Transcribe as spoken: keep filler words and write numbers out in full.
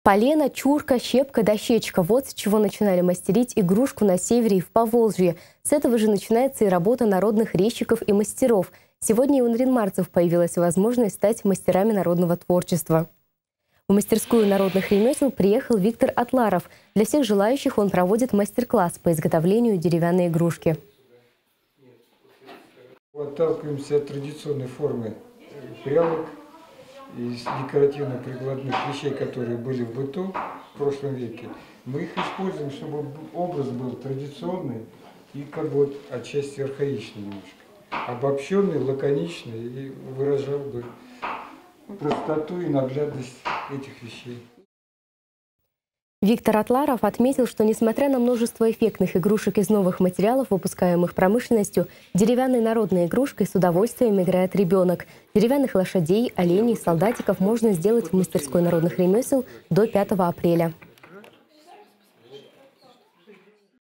Полено, чурка, щепка, дощечка – вот с чего начинали мастерить игрушку на севере и в Поволжье. С этого же начинается и работа народных резчиков и мастеров. Сегодня и у наринмарцев появилась возможность стать мастерами народного творчества. В мастерскую народных ремесел приехал Виктор Атларов. Для всех желающих он проводит мастер-класс по изготовлению деревянной игрушки. Отталкиваемся от традиционной формы прялок, из декоративно-прикладных вещей, которые были в быту в прошлом веке. Мы их используем, чтобы образ был традиционный и как бы вот отчасти архаичный немножко. Обобщенный, лаконичный и выражал бы простоту и наглядность этих вещей. Виктор Атларов отметил, что несмотря на множество эффектных игрушек из новых материалов, выпускаемых промышленностью, деревянной народной игрушкой с удовольствием играет ребенок. Деревянных лошадей, оленей, солдатиков можно сделать в мастерской народных ремесел до пятого апреля.